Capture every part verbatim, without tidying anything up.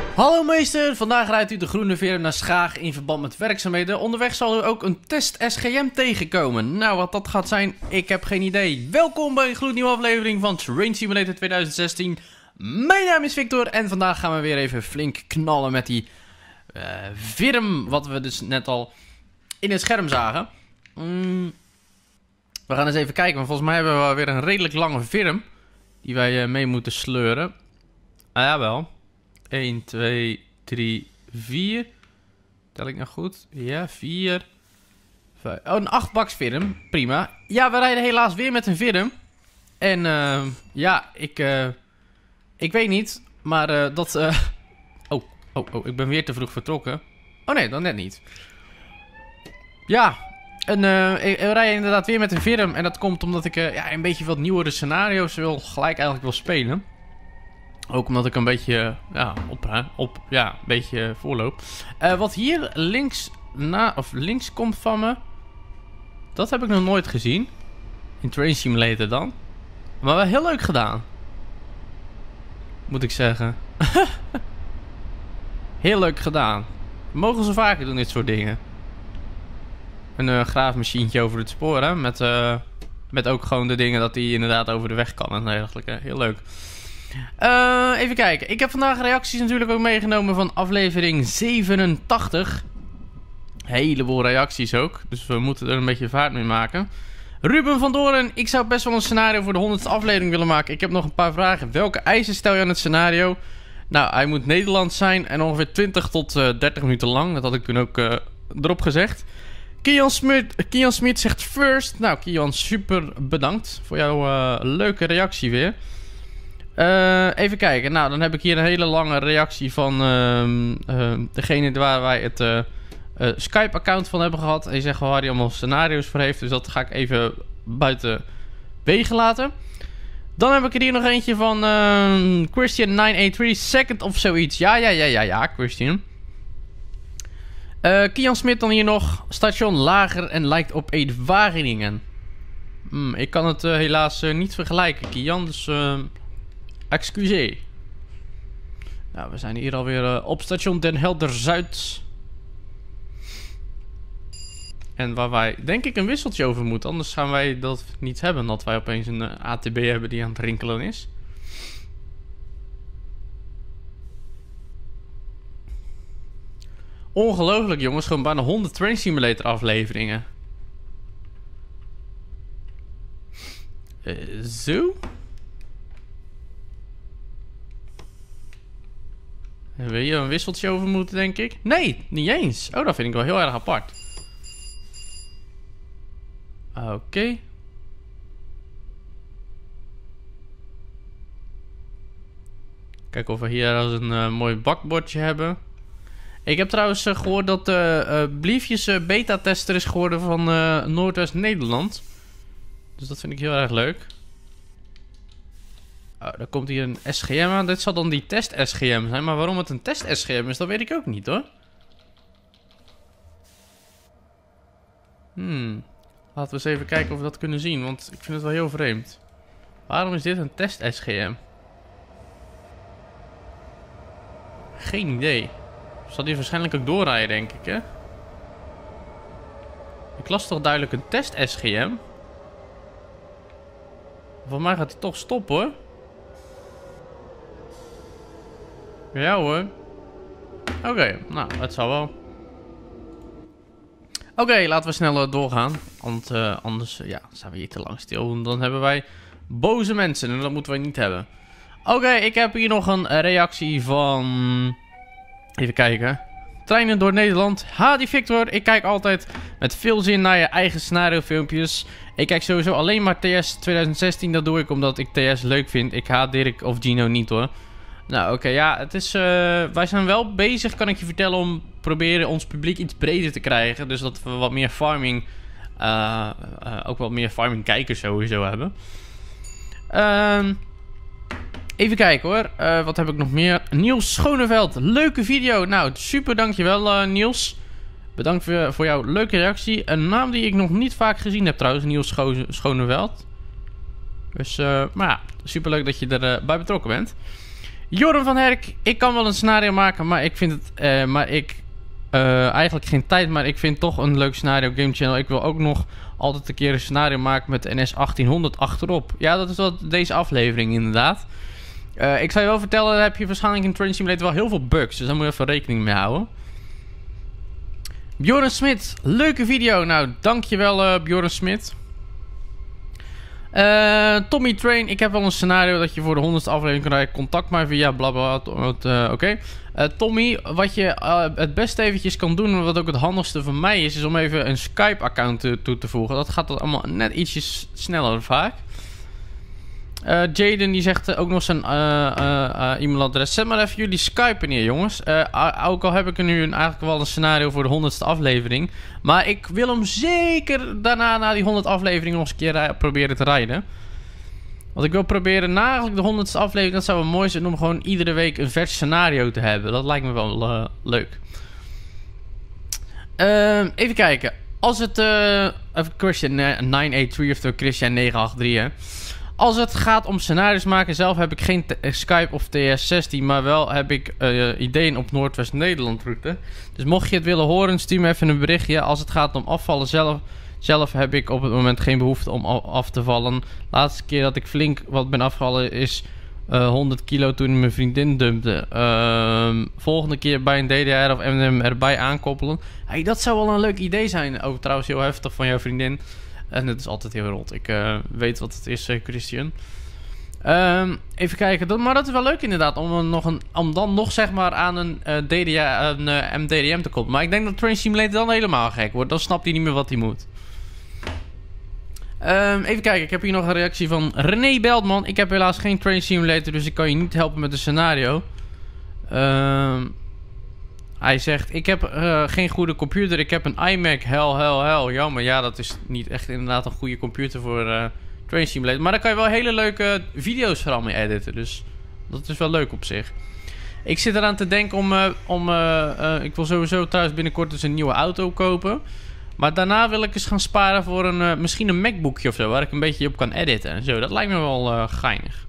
Hallo meester, vandaag rijdt u de groene veer naar Schaag in verband met werkzaamheden. Onderweg zal u ook een test S G M tegenkomen. Nou, wat dat gaat zijn, ik heb geen idee. Welkom bij een gloednieuwe aflevering van Train Simulator twintig zestien. Mijn naam is Victor en vandaag gaan we weer even flink knallen met die uh, virm, wat we dus net al in het scherm zagen. Mm, we gaan eens even kijken, want volgens mij hebben we weer een redelijk lange virm die wij uh, mee moeten sleuren. Ah ja, wel. een, twee, drie, vier. Tel ik nou goed? Ja, vier. vijf. Oh, een achtbaks virm. Prima. Ja, we rijden helaas weer met een virm. En uh, ja, ik... Uh, ik weet niet. Maar uh, dat... Uh... Oh, oh, oh, ik ben weer te vroeg vertrokken. Oh nee, dan net niet. Ja, en, uh, ik, ik rij inderdaad weer met een virm. En dat komt omdat ik uh, ja, een beetje wat nieuwere scenario's wil gelijk eigenlijk wil spelen. Ook omdat ik een beetje, ja, op, op, ja, een beetje voorloop. Uh, wat hier links, na, of links komt van me, dat heb ik nog nooit gezien. In Train Simulator dan. Maar wel heel leuk gedaan. Moet ik zeggen. Heel leuk gedaan. Mogen ze vaker doen, dit soort dingen. Een uh, graafmachientje over het spoor, hè. Met, uh, met ook gewoon de dingen dat hij inderdaad over de weg kan en dergelijke. Heel leuk. Uh, even kijken. Ik heb vandaag reacties natuurlijk ook meegenomen van aflevering zevenentachtig. Heleboel reacties ook. Dus we moeten er een beetje vaart mee maken. Ruben van Doren. Ik zou best wel een scenario voor de honderdste aflevering willen maken. Ik heb nog een paar vragen. Welke eisen stel je aan het scenario? Nou, hij moet Nederlands zijn en ongeveer twintig tot dertig minuten lang. Dat had ik toen ook uh, erop gezegd. Kian Smit, Kian Smit zegt first. Nou, Kian, super bedankt voor jouw uh, leuke reactie weer. Uh, even kijken. Nou, dan heb ik hier een hele lange reactie van uh, uh, degene waar wij het uh, uh, Skype-account van hebben gehad. En die zegt wel waar hij allemaal scenario's voor heeft. Dus dat ga ik even buiten wegen laten. Dan heb ik er hier nog eentje van uh, Christian negen drie second of zoiets. Ja, ja, ja, ja, ja, Christian. Uh, Kian Smit dan hier nog. Station lager en lijkt op Eed Wageningen. Hmm, ik kan het uh, helaas uh, niet vergelijken, Kian. Dus... Uh, excuseer. Nou, we zijn hier alweer uh, op station Den Helder-Zuid. En waar wij, denk ik, een wisseltje over moeten. Anders gaan wij dat niet hebben. Dat wij opeens een uh, A T B hebben die aan het rinkelen is. Ongelooflijk, jongens. Gewoon bijna honderd Train Simulator afleveringen. Uh, zo? Wil je een wisseltje over moeten, denk ik? Nee, niet eens. Oh, dat vind ik wel heel erg apart. Oké. Okay. Kijken of we hier als een uh, mooi bakbordje hebben. Ik heb trouwens uh, gehoord dat uh, uh, Bliefjes uh, beta-tester is geworden van uh, Noordwest-Nederland. Dus dat vind ik heel erg leuk. Oh, daar komt hier een S G M aan. Dit zal dan die test S G M zijn. Maar waarom het een test S G M is, dat weet ik ook niet, hoor. Hmm. Laten we eens even kijken of we dat kunnen zien. Want ik vind het wel heel vreemd. Waarom is dit een test S G M? Geen idee. Zal die waarschijnlijk ook doorrijden, denk ik, hè? Ik las toch duidelijk een test S G M? Voor mij gaat hij toch stoppen, hoor. Ja hoor. Oké, okay, nou, het zal wel. Oké, okay, laten we snel uh, doorgaan. Want uh, anders uh, ja, staan we hier te lang stil. Dan hebben wij boze mensen en dat moeten wij niet hebben. Oké, okay, ik heb hier nog een reactie van... Even kijken. Treinen door Nederland. Ha, die Victor. Ik kijk altijd met veel zin naar je eigen scenario filmpjes. Ik kijk sowieso alleen maar T S twintig zestien. Dat doe ik omdat ik T S leuk vind. Ik haat Dirk of Gino niet, hoor. Nou, oké, okay, ja, het is... Uh, wij zijn wel bezig, kan ik je vertellen, om proberen ons publiek iets breder te krijgen. Dus dat we wat meer farming... Uh, uh, ook wat meer farming kijkers sowieso hebben. Uh, even kijken, hoor. Uh, wat heb ik nog meer? Niels Schoneveld. Leuke video. Nou, super, dankjewel, uh, Niels. Bedankt voor, voor jouw leuke reactie. Een naam die ik nog niet vaak gezien heb, trouwens. Niels Scho Schoneveld. Dus, uh, maar ja, super leuk dat je erbij uh, betrokken bent. Joren van Herk, ik kan wel een scenario maken, maar ik vind het, uh, maar ik, uh, eigenlijk geen tijd, maar ik vind toch een leuk scenario Game Channel. Ik wil ook nog altijd een keer een scenario maken met de N S achttienhonderd achterop. Ja, dat is wat deze aflevering inderdaad. Uh, ik zou je wel vertellen, dan heb je waarschijnlijk in Train Simulator wel heel veel bugs, dus daar moet je even rekening mee houden. Bjorn Smit, leuke video. Nou, dankjewel uh, Bjorn Smit. Uh, Tommy Train, ik heb wel een scenario dat je voor de honderdste aflevering kan rijden. Contact mij via blablabla. Uh, Oké. Okay. Uh, Tommy, wat je uh, het beste eventjes kan doen, wat ook het handigste voor mij is, is om even een Skype-account uh, toe te voegen. Dat gaat dat allemaal net ietsjes sneller vaak. Uh, Jaden die zegt uh, ook nog zijn uh, uh, uh, e-mailadres. Zet maar even jullie Skype neer, jongens. Uh, ook al heb ik er nu een, eigenlijk wel een scenario voor de honderdste aflevering. Maar ik wil hem zeker daarna, na die honderd afleveringen, nog eens een keer proberen te rijden. Want ik wil proberen na eigenlijk de honderdste aflevering, dat zou wel mooi zijn om gewoon iedere week een vers scenario te hebben. Dat lijkt me wel uh, leuk. Uh, even kijken. Als het... Uh, even Christian negen acht drie of Christian negen acht drie, hè. Als het gaat om scenario's maken, zelf heb ik geen Skype of T S zestien, maar wel heb ik uh, ideeën op Noordwest-Nederland route. Dus mocht je het willen horen, stuur me even een berichtje. Als het gaat om afvallen zelf, zelf heb ik op het moment geen behoefte om af te vallen. Laatste keer dat ik flink wat ben afgevallen is uh, honderd kilo toen mijn vriendin dumpte. Uh, volgende keer bij een D D R of M en M erbij aankoppelen. Hey, dat zou wel een leuk idee zijn. Ook trouwens heel heftig van jouw vriendin. En het is altijd heel rond. Ik uh, weet wat het is, uh, Christian. Um, even kijken. Dat, maar dat is wel leuk inderdaad. Om, nog een, om dan nog zeg maar aan een, uh, D D R, een uh, M D D M te komen. Maar ik denk dat Train Simulator dan helemaal gek wordt. Dan snapt hij niet meer wat hij moet. Um, even kijken. Ik heb hier nog een reactie van René Beltman. Ik heb helaas geen Train Simulator. Dus ik kan je niet helpen met een scenario. Um, Hij zegt, ik heb uh, geen goede computer. Ik heb een iMac. Hel, hel, hel. Jammer. Ja, dat is niet echt inderdaad een goede computer voor uh, Train Simulator. Maar daar kan je wel hele leuke video's vooral mee editen. Dus dat is wel leuk op zich. Ik zit eraan te denken om... Uh, om uh, uh, ik wil sowieso thuis binnenkort dus een nieuwe auto kopen. Maar daarna wil ik eens gaan sparen voor een... Uh, misschien een MacBookje of zo. Waar ik een beetje op kan editen en zo. Dat lijkt me wel uh, geinig.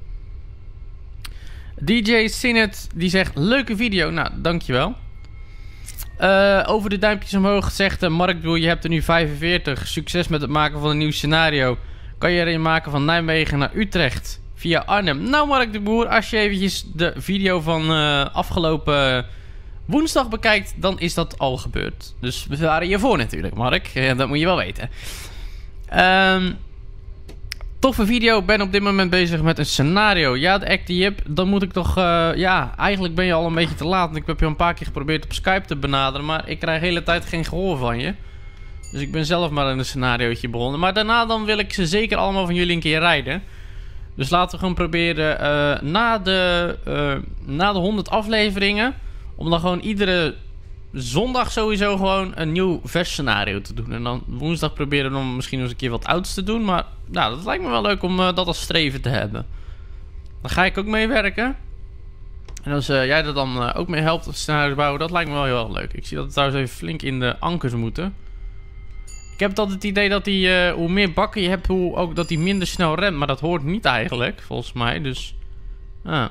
D J Sinet die zegt, leuke video. Nou, dankjewel. Uh, over de duimpjes omhoog zegt uh, Mark Doel, je hebt er nu vijfenveertig. Succes met het maken van een nieuw scenario. Kan je er een maken van Nijmegen naar Utrecht via Arnhem? Nou Mark de Boer, als je eventjes de video van uh, afgelopen woensdag bekijkt, dan is dat al gebeurd. Dus we waren hiervoor natuurlijk, Mark. Uh, dat moet je wel weten. Um, toffe video. Ben op dit moment bezig met een scenario. Ja, de Acti-Jip. Dan moet ik toch... Uh, ja, eigenlijk ben je al een beetje te laat. Ik heb je een paar keer geprobeerd op Skype te benaderen. Maar ik krijg de hele tijd geen gehoor van je. Dus ik ben zelf maar in een scenariootje begonnen. Maar daarna dan wil ik ze zeker allemaal van jullie een keer rijden. Dus laten we gewoon proberen... Uh, na, de, uh, na de honderd afleveringen... Om dan gewoon iedere... zondag sowieso gewoon een nieuw vers scenario te doen. En dan woensdag proberen we dan misschien nog eens een keer wat ouds te doen. Maar nou, dat lijkt me wel leuk om uh, dat als streven te hebben. Dan ga ik ook meewerken. En als uh, jij er dan uh, ook mee helpt, scenario's bouwen, dat lijkt me wel heel erg leuk. Ik zie dat we trouwens even flink in de ankers moeten. Ik heb altijd het idee dat die, uh, hoe meer bakken je hebt, hoe ook dat die minder snel remt. Maar dat hoort niet eigenlijk, volgens mij. Dus, ah.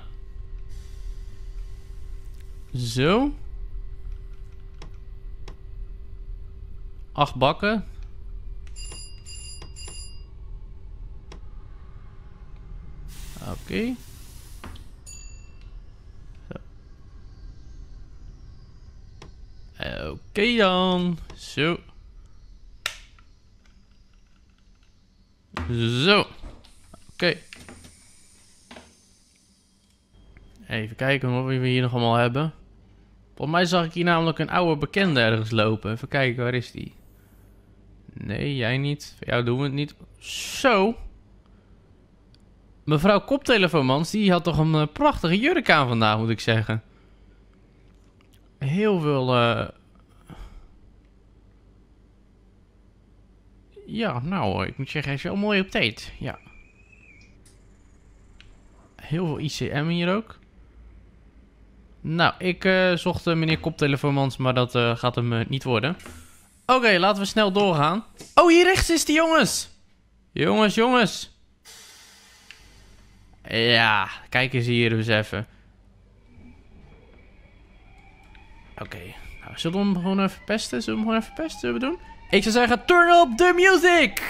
Zo. Acht bakken. Oké. Okay. Oké okay dan. Zo. Zo. Oké. Okay. Even kijken wat we hier nog allemaal hebben. Volgens mij zag ik hier namelijk een oude bekende ergens lopen. Even kijken, waar is die? Nee, jij niet. Voor jou doen we het niet. Zo. Mevrouw Koptelefoonmans, die had toch een uh, prachtige jurk aan vandaag, moet ik zeggen. Heel veel... Uh... Ja, nou, ik moet zeggen, hij is wel mooi op tijd. Ja. Heel veel I C M hier ook. Nou, ik uh, zocht uh, meneer Koptelefoonmans, maar dat uh, gaat hem uh, niet worden. Oké, okay, laten we snel doorgaan. Oh, hier rechts is die, jongens. Jongens, jongens. Ja, kijk eens hier eens even. Oké, okay. Nou, zullen we hem gewoon even pesten? Zullen we hem gewoon even pesten? Zullen we doen? Ik zou zeggen, turn up the music!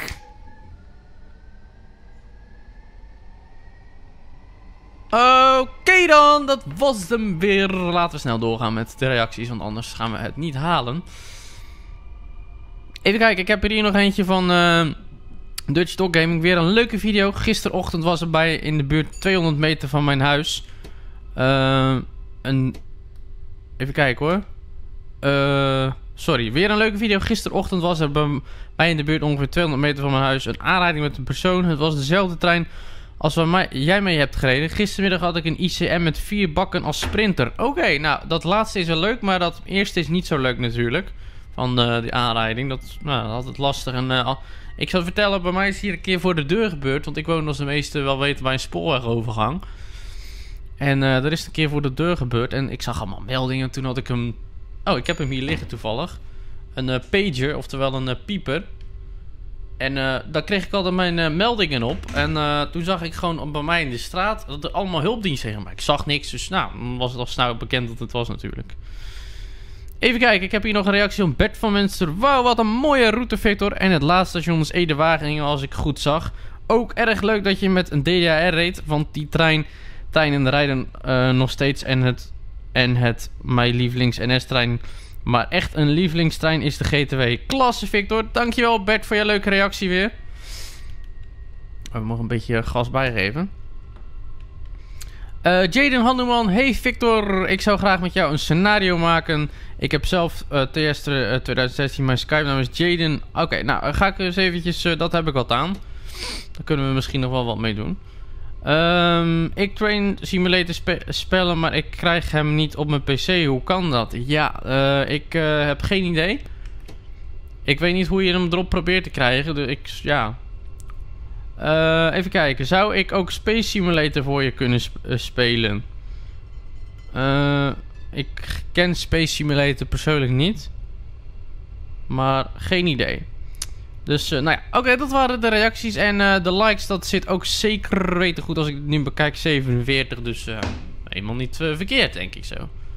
Oké okay dan, dat was hem weer. Laten we snel doorgaan met de reacties, want anders gaan we het niet halen. Even kijken, ik heb er hier nog eentje van uh, Dutch Dog Gaming. Weer een leuke video. Gisterochtend was er bij in de buurt tweehonderd meter van mijn huis. Uh, een... Even kijken hoor. Uh, sorry, weer een leuke video. Gisterochtend was er bij, bij in de buurt ongeveer tweehonderd meter van mijn huis een aanrijding met een persoon. Het was dezelfde trein als waar mij, jij mee hebt gereden. Gistermiddag had ik een I C M met vier bakken als sprinter. Oké, okay, nou dat laatste is wel leuk, maar dat eerste is niet zo leuk natuurlijk. Van uh, die aanrijding. Dat, nou, dat had het lastig. En, uh, ik zal vertellen, bij mij is hier een keer voor de deur gebeurd. Want ik woon als de meesten wel weten bij een spoorwegovergang. En uh, er is een keer voor de deur gebeurd. En ik zag allemaal meldingen. Toen had ik hem... Oh, ik heb hem hier liggen toevallig. Een uh, pager, oftewel een uh, pieper. En uh, daar kreeg ik altijd mijn uh, meldingen op. En uh, toen zag ik gewoon bij mij in de straat dat er allemaal hulpdiensten tegen mij. Ik zag niks, dus nou, dan was het al snel bekend dat het was natuurlijk. Even kijken, ik heb hier nog een reactie van Bert van Menster. Wauw, wat een mooie route, Victor. En het laatste station is Ede-Wageningen, als ik goed zag. Ook erg leuk dat je met een D D A R reed, want die trein... treinen rijden uh, nog steeds en het, en het mijn lievelings N S-trein. Maar echt een lievelingstrein is de G T W. Klasse, Victor. Dankjewel, Bert, voor je leuke reactie weer. We mogen een beetje gas bijgeven. Uh, Jaden Handuman. Hey Victor, ik zou graag met jou een scenario maken. Ik heb zelf uh, T S twintig zestien, mijn Skype naam is Jaden. Oké, okay, nou ga ik eens eventjes, uh, dat heb ik wat aan. Daar kunnen we misschien nog wel wat mee doen. Um, ik train simulator spe spellen, maar ik krijg hem niet op mijn P C. Hoe kan dat? Ja, uh, ik uh, heb geen idee. Ik weet niet hoe je hem erop probeert te krijgen. Dus ik, ja. Uh, even kijken. Zou ik ook Space Simulator voor je kunnen sp uh, spelen? Uh, ik ken Space Simulator persoonlijk niet. Maar geen idee. Dus, uh, nou ja, oké, okay, dat waren de reacties. En uh, de likes, dat zit ook zeker weten goed als ik het nu bekijk. zevenenveertig, dus uh, helemaal niet uh, verkeerd, denk ik zo.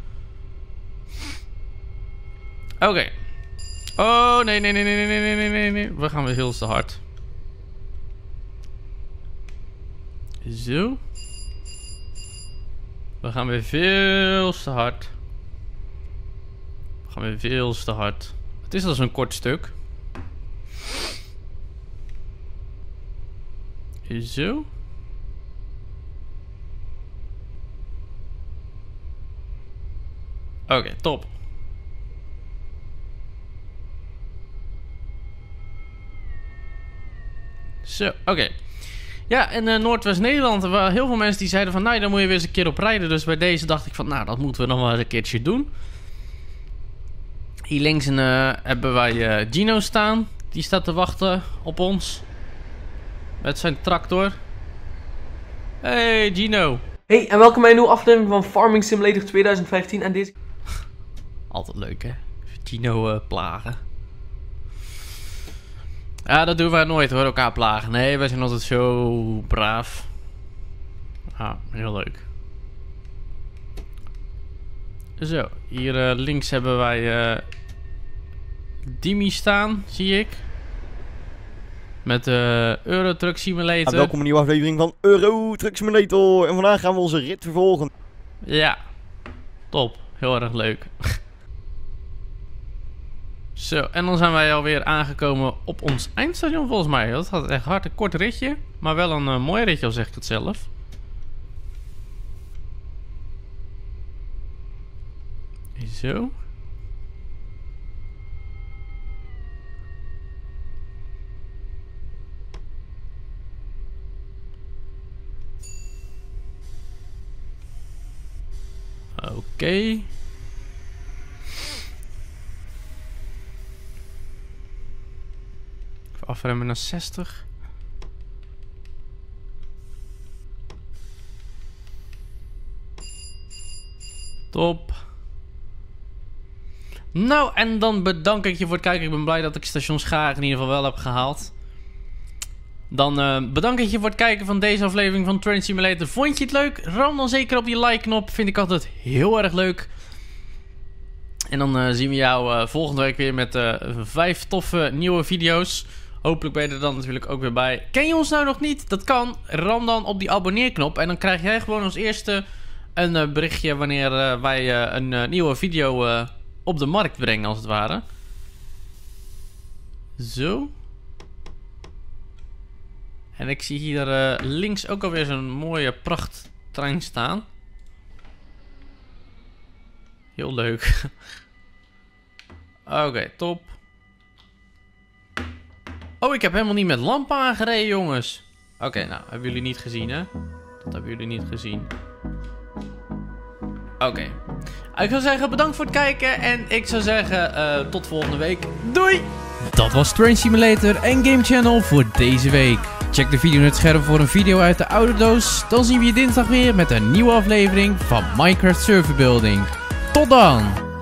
Oké. Okay. Oh, nee, nee, nee, nee, nee, nee, nee, nee, nee. We gaan weer heel te hard. Zo. We gaan weer veel te hard. We gaan weer veel te hard. Het is al zo'n kort stuk. Zo. Oké, okay, top. Zo, oké. Okay. Ja, in uh, Noordwest-Nederland waren heel veel mensen die zeiden van... nou, daar moet je weer eens een keer op rijden. Dus bij deze dacht ik van... nou, dat moeten we nog wel eens een keertje doen. Hier links uh, hebben wij uh, Gino staan. Die staat te wachten op ons. Met zijn tractor. Hey Gino. Hey, en welkom bij een nieuwe aflevering van Farming Simulator twintig vijftien. En deze... Altijd leuk, hè? Gino uh, plagen. Ja, dat doen wij nooit hoor, elkaar plagen. Nee, wij zijn altijd zo braaf. Ah, heel leuk. Zo, hier uh, links hebben wij uh, Dimi staan, zie ik. Met de uh, Euro Truck Simulator. Ja, welkom bij een nieuwe aflevering van Euro Truck Simulator. En vandaag gaan we onze rit vervolgen. Ja, top. Heel erg leuk. Zo, en dan zijn wij alweer aangekomen op ons eindstation volgens mij. Dat gaat echt hard, een kort ritje. Maar wel een uh, mooi ritje, al zeg ik het zelf. Zo. Oké. Okay. Even afremmen naar zestig. Top. Nou, en dan bedank ik je voor het kijken. Ik ben blij dat ik Station Schagen in ieder geval wel heb gehaald. Dan uh, bedank ik je voor het kijken van deze aflevering van Train Simulator. Vond je het leuk? Ram dan zeker op die like knop. Vind ik altijd heel erg leuk. En dan uh, zien we jou uh, volgende week weer met uh, vijf toffe nieuwe video's. Hopelijk ben je er dan natuurlijk ook weer bij. Ken je ons nou nog niet? Dat kan. Ram dan op die abonneerknop. En dan krijg jij gewoon als eerste een uh, berichtje wanneer uh, wij uh, een uh, nieuwe video uh, op de markt brengen, als het ware. Zo. En ik zie hier uh, links ook alweer zo'n mooie prachttrein staan. Heel leuk. Oké, okay, top. Oh, ik heb helemaal niet met lampen aangereden, jongens. Oké, okay, nou, hebben jullie niet gezien, hè? Dat hebben jullie niet gezien. Oké. Okay. Ik zou zeggen, bedankt voor het kijken. En ik zou zeggen, uh, tot volgende week. Doei! Dat was Train Simulator en Game Channel voor deze week. Check de video in het scherm voor een video uit de oude doos. Dan zien we je dinsdag weer met een nieuwe aflevering van Minecraft Server Building. Tot dan!